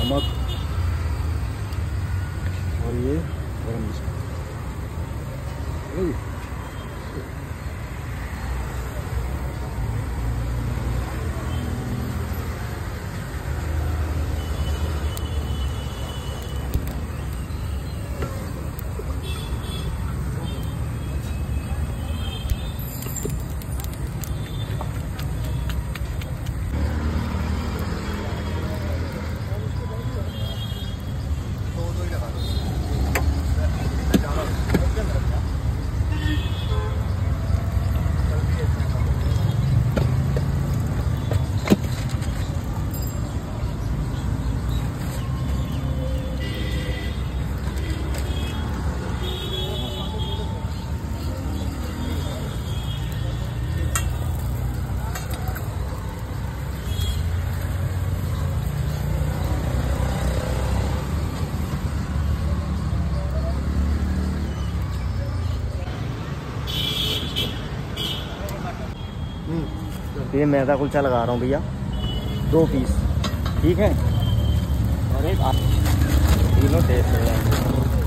नमक और ये गरम मसाला। ये मैदा कुलचा लगा रहा हूँ भैया, 2 पीस, ठीक है। और एक तीनों टेस्ट हो जाएंगे।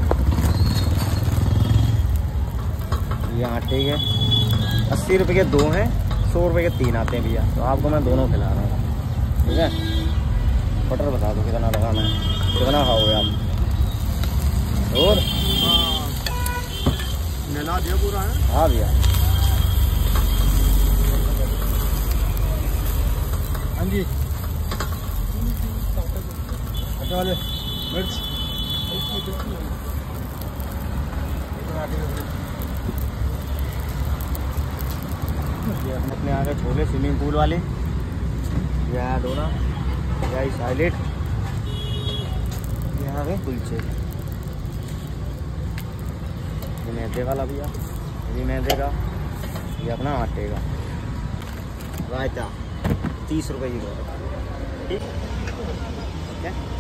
ये आटे के 80 रुपये के 2 हैं, 100 रुपये के 3 आते हैं भैया। तो आपको मैं दोनों खिला रहा हूँ, ठीक है। बटर बता दो कितना लगाना है, कितना खाओगे आप? और मिला दिया पूरा है? हाँ भैया। हाँ जी। अच्छा वाले मिर्च ये अपने आ गए छोले स्विमिंग पूल वाले, ये आया डोना, ये आई साइलेट, ये आ गए कुलचे। ये मैदे वाला भैया, ये मैदे का, ये अपना आटे का। रायता 30 रुपये की, ठीक है।